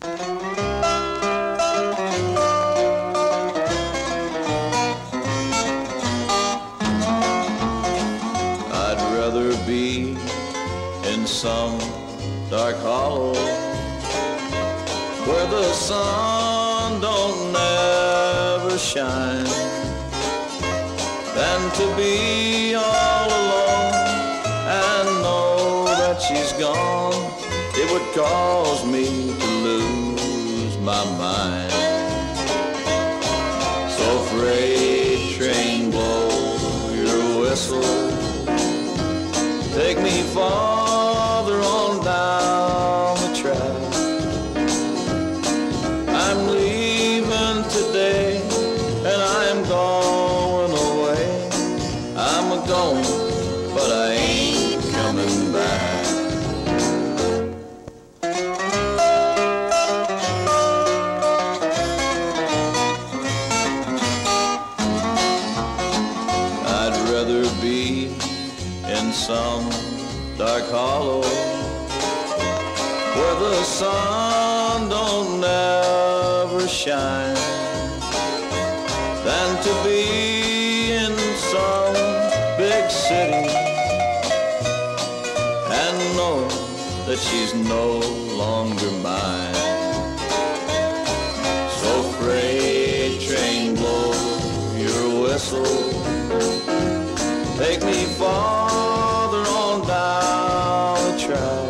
I'd rather be in some dark hollow where the sun don't never shine than to be all alone and know that she's gone. It would cause me to lose my mind. So freight train, blow your whistle, take me farther on down the track. I'm leaving today and I'm going away. I'm going, but I ain't coming back. I'd rather be in some dark hollow where the sun don't never shine than to be in some big city and know that she's no longer mine. So freight train, blow your whistle, take me farther on down the track.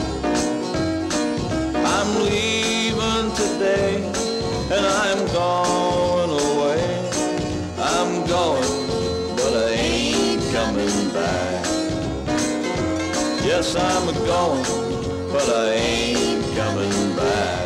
I'm leaving today and I'm going away. I'm going, but I ain't coming back. Yes, I'm going, but I ain't coming back.